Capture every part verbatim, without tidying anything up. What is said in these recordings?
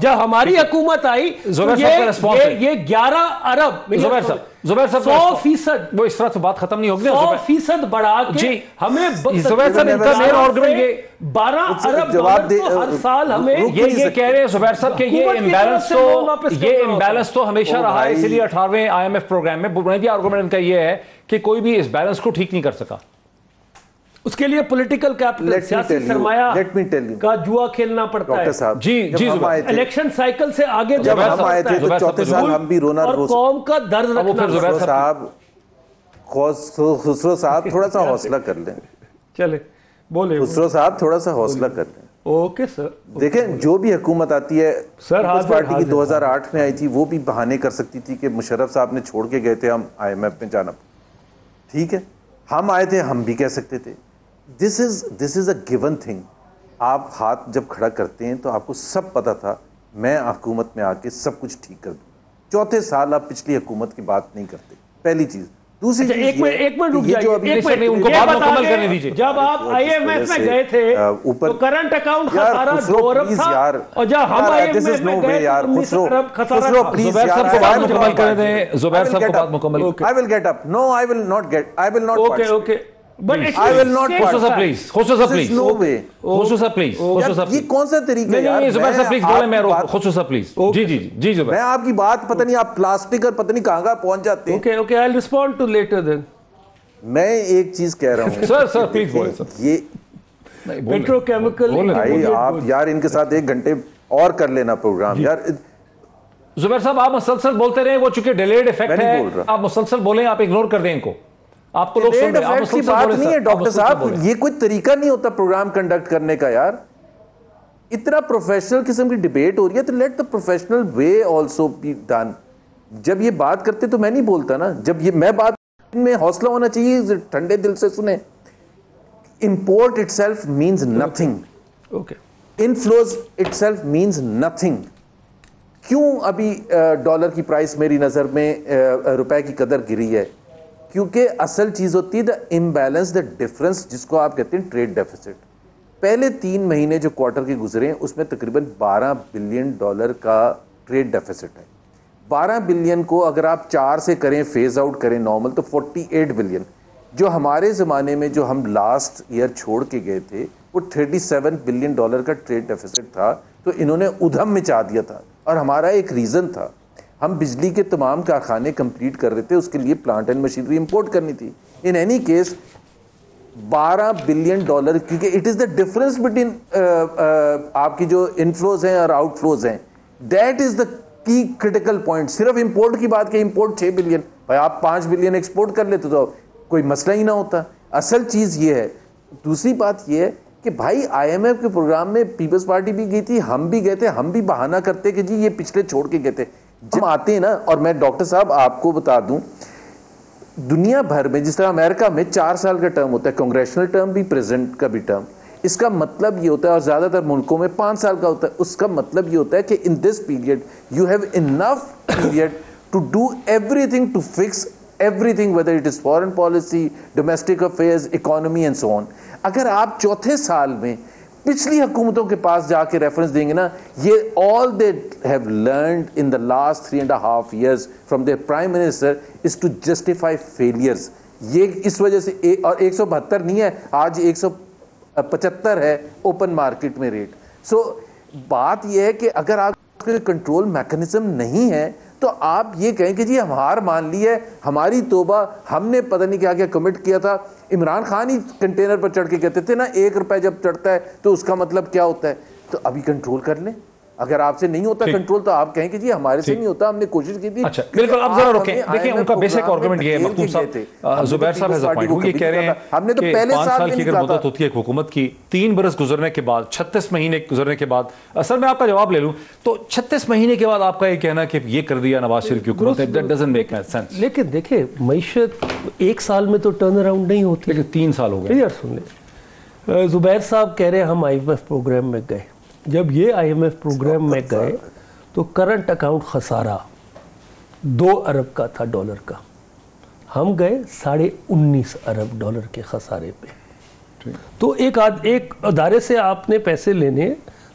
جب ہماری حکومت آئی یہ گیارہ ارب زبیر صاحب زبیر صاحب سو فیصد وہ اس طرح سے بات ختم نہیں ہوگی سو فیصد بڑھا کے ہمیں زبیر صاحب ان کا مین آرگومنٹ یہ بارہ ارب ڈالر تو ہر سال ہمیں یہ یہ کہہ رہے ہیں زبیر صاحب کہ یہ امبیلنس تو یہ امبیلنس تو ہمیشہ رہا ہے، اسی لیے اٹھارہویں آئی ایم ایف پروگرام میں بنیادی آرگومنٹ ان کا یہ ہے کہ کوئی بھی اس بیلنس کو ٹھیک نہیں کر سکا. اس کے لیے پولیٹیکل کیپٹل سیاسی سرمایہ کا جوا کھیلنا پڑتا ہے. جی جی الیکشن سائیکل سے آگے جب ہم آئے تھے تو چوتھے سال ہم بھی رونا اور قوم کا درد رکھنا. خسرو صاحب خسرو صاحب تھوڑا سا حوصلہ کر لیں. چلے بولے خسرو صاحب تھوڑا سا حوصلہ کر لیں. Okay sir. دیکھیں جو بھی حکومت آتی ہے سر پارٹی کی دو ہزار آٹھ میں آئی تھی وہ بھی بہانے کر سکتی تھی کہ مشرف صاحب نے چھوڑ کے گئے تھے ہم آئی ایم ایف میں جانا. ٹھیک ہے ہم آئے تھے ہم بھی کہہ سکتے تھے. This is this is a given thing. آپ ہاتھ جب کھڑا کرتے ہیں تو آپ کو سب پتا تھا میں حکومت میں آ کے سب کچھ ٹھیک کر دوں. چوتھے سال آپ پچھلی حکومت کی بات نہیں کرتے. پہلی چیز. دوسری چیز ایک منٹ ایک منٹ رک جائیے ان کو بات مکمل کرنے دیجیے. جب آپ آئی ایم ایف میں گئے تھے تو کرنٹ اکاؤنٹ خسارہ دو ارب تھا اور جب ہم آئی ایم ایف میں گئے تو انیس ارب خسارہ تھا. زبیر صاحب کو بات مکمل کرنے دیں. زبیر صاحب کو بات مکمل. I will get up. No, I will not get. I will not. Okay, okay. But I will not. Khusro صاحب پلیز. خسرو صاحب پلیز. No way. خسرو صاحب پلیز. خسرو صاحب یہ کون سا طریقہ ہے نہیں نہیں زبیر صاحب پلیز بولیں. میں خسرو صاحب پلیز. جی جی جی زبیر. میں آپ کی بات پتہ نہیں آپ پلاسٹک اور پتہ نہیں کہاں کہاں پہنچ جاتے ہیں. Okay, okay. I'll respond to later then. میں ایک چیز کہہ رہا ہوں سر سر پلیز بولیں سر. یہ پیٹرو کیمیکل بھائی آپ یار ان کے ساتھ ایک گھنٹے اور کر لینا پروگرام یار. زبیر صاحب آپ مسلسل بولتے رہے وہ چونکہ ڈیلیڈ افیکٹ ہے آپ مسلسل بولیں آپ اگنور کر دیں ان کو. آپ کو لوگ سن رہے ہیں. آپ کی بات نہیں ہے ڈاکٹر صاحب. یہ کوئی طریقہ نہیں ہوتا پروگرام کنڈکٹ کرنے کا یار. اتنا پروفیشنل قسم کی ڈیبیٹ ہو رہی ہے تو let the professional way also be done. جب یہ بات کرتے تو میں نہیں بولتا نا. جب یہ میں بات میں حوصلہ ہونا چاہیے ٹھنڈے دل سے سنیں. Import itself means nothing. Inflows itself means nothing. کیوں ابھی ڈالر کی پرائس میری نظر میں روپے کی قدر گری ہے؟ کیونکہ اصل چیز ہوتی ہے دا امبیلنس دا ڈفرنس جس کو آپ کہتے ہیں ٹریڈ ڈیفیسٹ. پہلے تین مہینے جو کوارٹر کے گزرے ہیں اس میں تقریباً بارہ بلین ڈالر کا ٹریڈ ڈیفیسٹ ہے. بارہ بلین کو اگر آپ چار سے کریں فیز آؤٹ کریں نارمل تو فورٹی ایٹ بلین. جو ہمارے زمانے میں جو ہم لاسٹ ایئر چھوڑ کے گئے تھے وہ تھرٹی سیون بلین ڈالر کا ٹریڈ ڈیفیسٹ تھا. تو انہوں نے ادھم مچا دیا تھا اور ہمارا ایک ریزن تھا ہم بجلی کے تمام کارخانے کمپلیٹ کر رہے تھے. اس کے لیے پلانٹ اینڈ مشینری امپورٹ کرنی تھی. ان اینی کیس بارہ بلین ڈالر کیونکہ it is the difference between آپ کی جو انفلوز ہیں اور آؤٹ فلوز ہیں. That is the key critical point. صرف امپورٹ کی بات کہ امپورٹ چھ بلین بھائی آپ پانچ بلین ایکسپورٹ کر لیتے تو کوئی مسئلہ ہی نہ ہوتا. اصل چیز یہ ہے. دوسری بات یہ ہے کہ بھائی آئی ایم ایف کے پروگرام میں پیپلز پارٹی بھی گئی تھی ہم بھی گئے تھے. ہم بھی بہانہ کرتے کہ جی یہ پچھلے چھوڑ کے گئے تھے. جب آتے ہیں نا اور میں ڈاکٹر صاحب آپ کو بتا دوں دنیا بھر میں جس طرح امریکہ میں چار سال کا ٹرم ہوتا ہے کنگریشنل ٹرم بھی پریزیڈنٹ کا بھی ٹرم. اس کا مطلب یہ ہوتا ہے اور زیادہ تر ملکوں میں پانچ سال کا ہوتا ہے. اس کا مطلب یہ ہوتا ہے کہ in this period you have enough period to do everything to fix everything whether it is foreign policy domestic affairs economy and so on. اگر آپ چوتھے سال میں پچھلی حکومتوں کے پاس جا کے ریفرنس دیں گے نا یہ all they have learned in the last three and half years from their prime minister is to justify failures. یہ اس وجہ سے اور ایک سو بہتر نہیں ہے آج ایک سو پچہتر ہے اوپن مارکیٹ میں ریٹ. سو بات یہ ہے کہ اگر آپ کے کنٹرول میکانزم نہیں ہے تو آپ یہ کہیں کہ جی ہم ہار مان لی ہے ہماری توبہ ہم نے پتہ نہیں کیا کیا کمٹ کیا تھا. عمران خان ہی کنٹینر پر چڑھ کے کہتے تھے نا ایک روپے جب چڑھتا ہے تو اس کا مطلب کیا ہوتا ہے. تو ابھی کنٹرول کر لیں. اگر آپ سے نہیں ہوتا کنٹرول تو آپ کہیں کہ جی ہمارے سے نہیں ہوتا ہم نے کوشش کی تھی. اچھا بالکل آپ ذرا رکیں. دیکھیں ان کا بیسک آرگومنٹ یہ ہے مختوم صاحب زبیر صاحب ہیز اے پوائنٹ. وہ یہ کہہ رہے ہیں ہم نے تو کہ پہلے پانچ سال سال میں کی اگر مدت ہوتی ہے ایک حکومت کی تین برس گزرنے کے بعد چھتیس مہینے گزرنے کے بعد اصل میں آپ کا جواب لے لوں تو چھتیس مہینے کے بعد آپ کا یہ کہنا کہ یہ کر دیا نواز شریف کی حکومت نے دیٹ ڈزنٹ میک سینس. لیکن دیکھیں معیشت ایک سال میں تو ٹرن اراؤنڈ نہیں ہوتی. لیکن تین سال ہو گئے. یار سن لیں زبیر صاحب کہہ رہے ہیں ہم آئی ایم ایف پروگرام میں گئے. جب یہ آئی ایم ایف پروگرام میں گئے تو کرنٹ اکاؤنٹ خسارہ دو ارب کا تھا ڈالر کا. ہم گئے ساڑھے انیس ارب ڈالر کے خسارے پہ. تو ایک ایک ادارے سے آپ نے پیسے لینے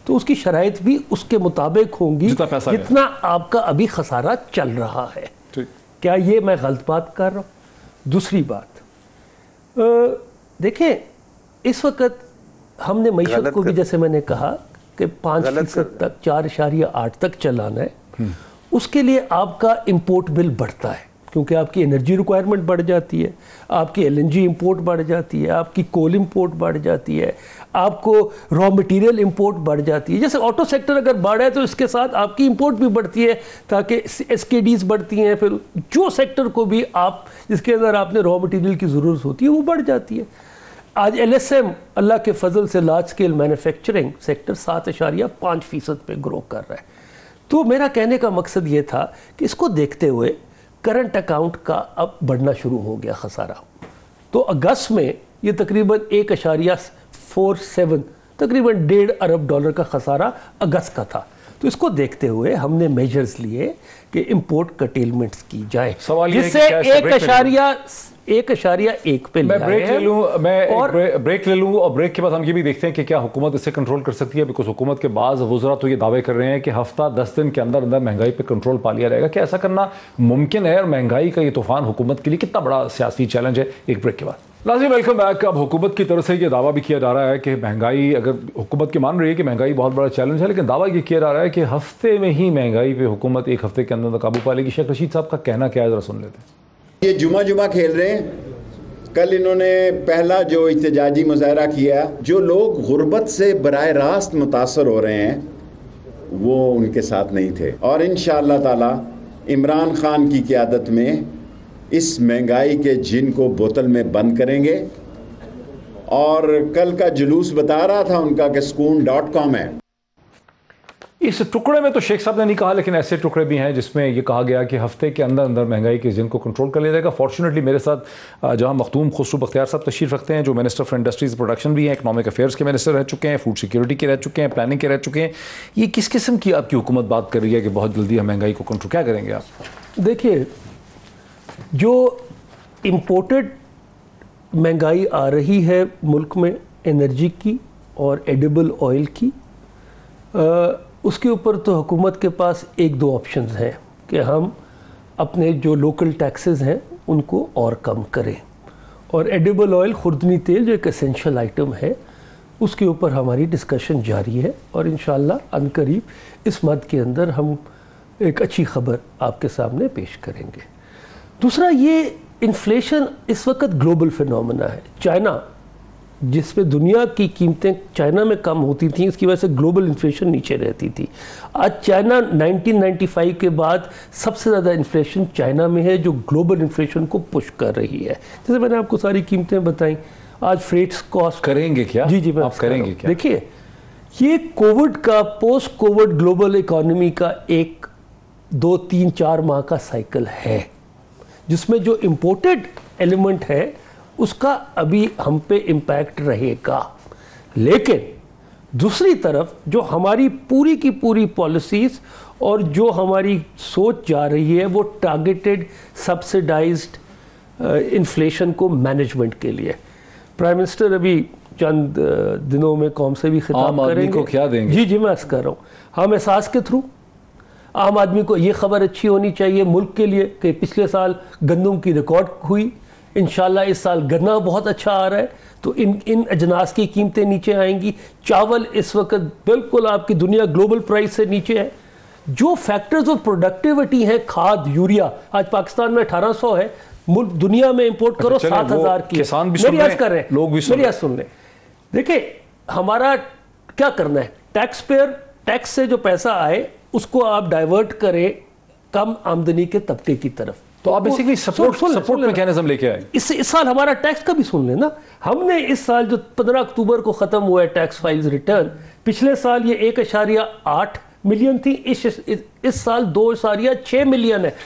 تو اس کی شرائط بھی اس کے مطابق ہوں گی جتنا جتنا آپ کا ابھی خسارہ چل رہا ہے. کیا یہ میں غلط بات کر رہا ہوں؟ دوسری بات دیکھیں اس وقت ہم نے معیشت کو بھی جیسے میں نے کہا کہ پانچ فیصد تک چار اشاریہ آٹھ تک چلانا ہے. اس کے لیے آپ کا امپورٹ بل بڑھتا ہے کیونکہ آپ کی انرجی ریکوائرمنٹ بڑھ جاتی ہے, آپ کی ایل این جی امپورٹ بڑھ جاتی ہے, آپ کی کول امپورٹ بڑھ جاتی ہے, آپ کو را مٹیریل امپورٹ بڑھ جاتی ہے. جیسے آٹو سیکٹر اگر بڑھا ہے تو اس کے ساتھ آپ کی امپورٹ بھی بڑھتی ہے تاکہ ایس کے ڈیز بڑھتی ہیں, پھر جو سیکٹر کو بھی آپ جس کے اندر آپ نے را مٹیریل کی ضرورت ہوتی ہے وہ بڑھ جاتی ہے. آج ایل ایس ایم اللہ کے فضل سے لارج اسکیل مینوفیکچرنگ سیکٹر سات اشاریہ پانچ فیصد پہ گرو کر رہا ہے. تو میرا کہنے کا مقصد یہ تھا کہ اس کو دیکھتے ہوئے کرنٹ اکاؤنٹ کا اب بڑھنا شروع ہو گیا خسارہ. تو اگست میں یہ تقریباً ایک اشاریہ فور سیون تقریباً ڈیڑھ ارب ڈالر کا خسارہ اگست کا تھا. تو اس کو دیکھتے ہوئے ہم نے میجرز لیے کہ امپورٹ کٹیلمنٹس کی جائے جس سے ایک اشاریہ ایک اشاریہ ایک پہ میں بریک لے لوں میں بریک لے لوں اور بریک کے بعد ہم یہ بھی دیکھتے ہیں کہ کیا حکومت اسے کنٹرول کر سکتی ہے. بیکاز حکومت کے بعض وزراء تو یہ دعوے کر رہے ہیں کہ ہفتہ دس دن کے اندر اندر مہنگائی پہ کنٹرول پا لیا جائے گا. کیا ایسا کرنا ممکن ہے اور مہنگائی کا یہ طوفان حکومت کے لیے کتنا بڑا سیاسی چیلنج ہے؟ ایک بریک کے بعد ناظرین ویلکم بیک. اب حکومت کی طرف سے یہ دعویٰ بھی کیا جا رہا ہے کہ مہنگائی اگر حکومت کی مان رہی ہے کہ مہنگائی بہت بڑا چیلنج ہے, لیکن دعویٰ یہ کیا جا رہا ہے کہ ہفتے میں ہی مہنگائی پہ حکومت ایک ہفتے کے اندر قابو پا لے گی. شیخ رشید صاحب کا کہنا کیا ہے ذرا سن لیتے ہیں. یہ جمعہ جمعہ کھیل رہے ہیں. کل انہوں نے پہلا جو احتجاجی مظاہرہ کیا, جو لوگ غربت سے براہ راست متاثر ہو رہے ہیں وہ ان کے ساتھ نہیں تھے. اور انشاءاللہ تعالی عمران خان کی قیادت میں اس مہنگائی کے جن کو بوتل میں بند کریں گے. اور کل کا جلوس بتا رہا تھا ان کا کہ سکون ڈاٹ کام ہے. اس ٹکڑے میں تو شیخ صاحب نے نہیں کہا, لیکن ایسے ٹکڑے بھی ہیں جس میں یہ کہا گیا کہ ہفتے کے اندر اندر مہنگائی کے جن کو کنٹرول کر لیا جائے گا. فارچونیٹلی میرے ساتھ جہاں مختوم خسرو بختیار صاحب تشریف رکھتے ہیں جو منسٹر فار انڈسٹریز پروڈکشن بھی ہیں, اکنامک افیئرس کے منسٹر رہ چکے ہیں, فوڈ سیکیورٹی کے رہ چکے ہیں, پلاننگ کے رہ چکے ہیں. یہ کس قسم کی آپ کی حکومت بات کر رہی ہے کہ بہت جلدی ہم مہنگائی کو کنٹرول کیا کریں گے آپ؟ دیکھیے جو امپورٹڈ مہنگائی آ رہی ہے ملک میں انرجی کی اور ایڈیبل آئل کی, اس کے اوپر تو حکومت کے پاس ایک دو آپشنز ہیں کہ ہم اپنے جو لوکل ٹیکسز ہیں ان کو اور کم کریں, اور ایڈیبل آئل خوردنی تیل جو ایک اسینشل آئٹم ہے اس کے اوپر ہماری ڈسکشن جاری ہے, اور انشاءاللہ ان قریب اس مد کے اندر ہم ایک اچھی خبر آپ کے سامنے پیش کریں گے. دوسرا یہ انفلیشن اس وقت گلوبل فینومنا ہے. چائنا جس پہ دنیا کی قیمتیں چائنا میں کم ہوتی تھیں اس کی وجہ سے گلوبل انفلیشن نیچے رہتی تھی. آج چائنا نائنٹین نائنٹی فائیو کے بعد سب سے زیادہ انفلیشن چائنا میں ہے جو گلوبل انفلیشن کو پش کر رہی ہے. جیسے میں نے آپ کو ساری قیمتیں بتائیں. آج فریٹس کاسٹ کریں گے کیا؟ جی جی میں آپ کریں گے کیا؟ دیکھیے یہ کووڈ کا پوسٹ کووڈ گلوبل اکانومی کا ایک دو تین چار ماہ کا سائیکل ہے جس میں جو امپورٹڈ ایلیمنٹ ہے اس کا ابھی ہم پہ امپیکٹ رہے گا. لیکن دوسری طرف جو ہماری پوری کی پوری پالیسیز اور جو ہماری سوچ جا رہی ہے وہ ٹارگیٹڈ سبسیڈائزڈ انفلیشن کو مینجمنٹ کے لیے. پرائم منسٹر ابھی چند دنوں میں قوم سے بھی خطاب کریں گے. کو کیا دیں گے؟ جی جی میں عرض کر رہا ہوں ہم احساس کے تھرو عام آدمی کو یہ خبر اچھی ہونی چاہیے ملک کے لیے کہ پچھلے سال گندم کی ریکارڈ ہوئی, انشاءاللہ اس سال گنا بہت اچھا آ رہا ہے تو ان ان اجناس کی قیمتیں نیچے آئیں گی. چاول اس وقت بالکل آپ کی دنیا گلوبل پرائس سے نیچے ہے. جو فیکٹرز آف پروڈکٹیوٹی ہیں کھاد یوریا آج پاکستان میں اٹھارہ سو ہے, ملک دنیا میں امپورٹ کرو سات ہزار کی. کسان بھی سن رہے ہیں, لوگ بھی میری سن لیں. دیکھیں ہمارا کیا کرنا ہے, ٹیکس پیئر ٹیکس سے جو پیسہ آئے اس کو آپ ڈائیورٹ کریں کم آمدنی کے طبقے کی طرف. تو آپ بیسیکلی سپورٹ سپورٹ میکینزم لے کے آئے. اس اس سال ہمارا ٹیکس کا بھی سن لیں نا. ہم نے اس سال جو پندرہ اکتوبر کو ختم ہوا ہے ٹیکس فائلز ریٹرن, پچھلے سال یہ ایک اشاریہ آٹھ ملین تھی, اس اس سال دو اشاریہ چھ ملین ہے.